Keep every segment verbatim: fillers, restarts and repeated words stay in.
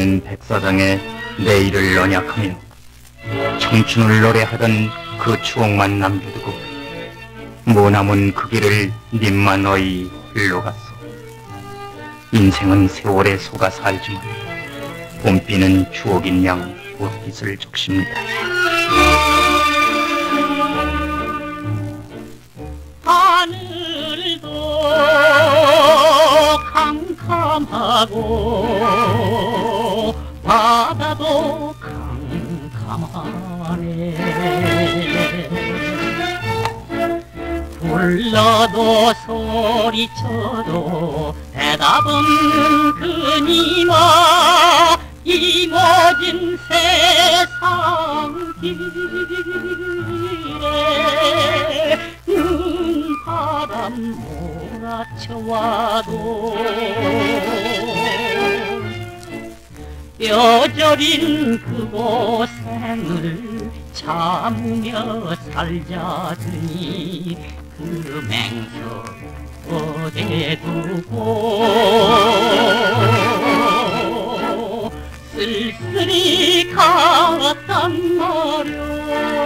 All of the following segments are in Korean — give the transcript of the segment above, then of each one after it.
봄비는 백사장에 내일을 언약하며 청춘을 노래하던 그 추억만 남겨두고 머나먼 그 길을 님만 어이 흘러갔어. 인생은 세월에 속아 살지만 봄비는 추억인 양 꽃빛을 적십니다. 하늘도 캄캄하고 바다도 캄캄하네. 불러도 소리쳐도 대답은 그니마 이 모진 세상 길에 눈바람 몰아쳐와도 뼈저린 그고생을 참으며 살자더니 그 맹서 어디에 두고 쓸쓸히 갔단 말이야.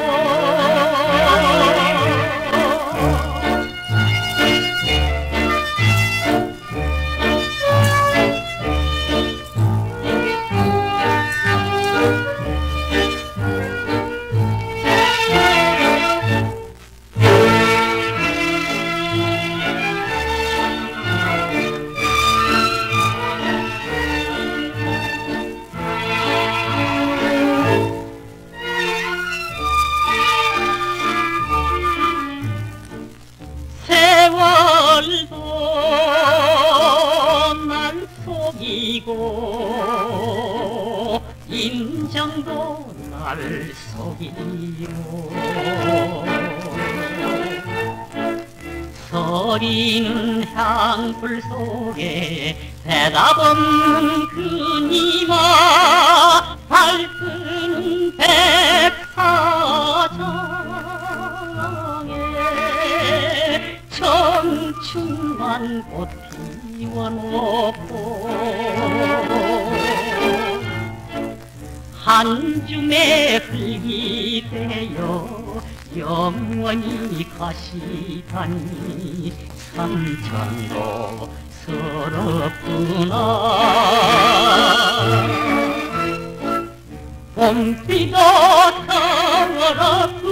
세월도 날 속이고 인정도 날 속이고 서리는 향불 속에 대답은 그니마 밝은 백사장에 청춘만 꽃 피워놓고 한 줌의 흙이 되어 영원히 가시다니 삼천도 서럽구나. 봄비도 서럽구나.